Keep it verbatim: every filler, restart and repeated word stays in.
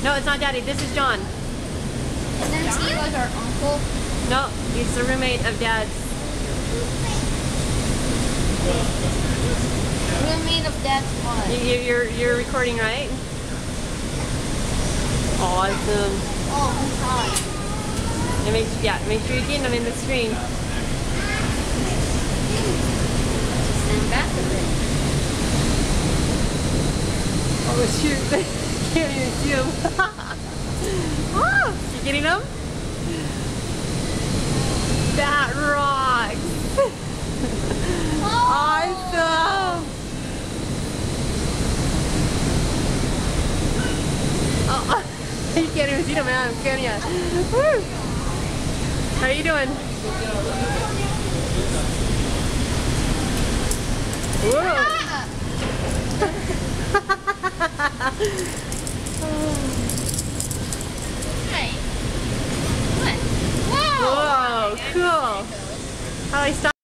No, it's not Daddy. This is John. And then Steve was our uncle. No, he's the roommate of Dad's. Roommate of Dad's what? You, you're you're recording, right? Awesome. Oh, I'm sorry. And make, yeah, make sure you're getting them in the screen. Stand back a bit. Oh shoot! Can't even see them. Ah, you getting them? That rocks! Awesome! Oh, you can't even see them, man, can ya? Woo! How are you doing? Whoa! Hey. What? Whoa! Whoa, cool! How do I stop?